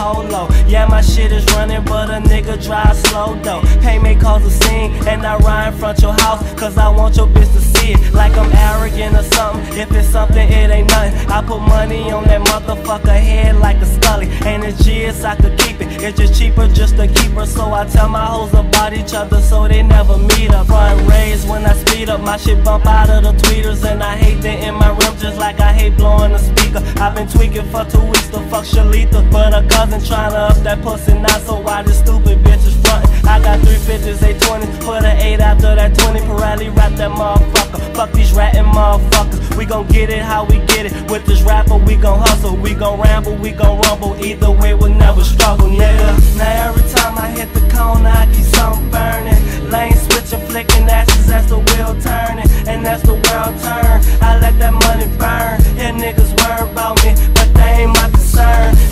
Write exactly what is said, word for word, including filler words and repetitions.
polo. Yeah, my shit is running, but a nigga drive slow though. Pain may cause a scene, and I ride in front your house, cause I want your bitch to see it. Like I'm arrogant or something. If it's something, it ain't nothing. I put money on that motherfucker head like a scully. And it's G's, I could keep it. It's just cheaper just to keep her. So I tell my hoes about each other so they never meet up. Front raised when I speed up, my shit bump out of the tweeters. And I hate that in my rim just like I hate blowing the speaker. I've been tweaking for two weeks to fuck Shalita, but a cousin tryna up that pussy now, so why this stupid bitch is frontin'? I got three fifties, eight twenties, put an eight after that twenty. Pirelli rap that motherfucker, fuck these ratting motherfuckers. We gon' get it how we get it, with this rapper we gon' hustle. We gon' ramble, we gon' rumble, either way we'll never struggle, nigga. Now every time I hit the corner I keep something burning. Lane switching, flicking ashes as the wheel turning, and as the world turn, I let that money burn. Yeah, niggas worry about me, but they ain't my concern.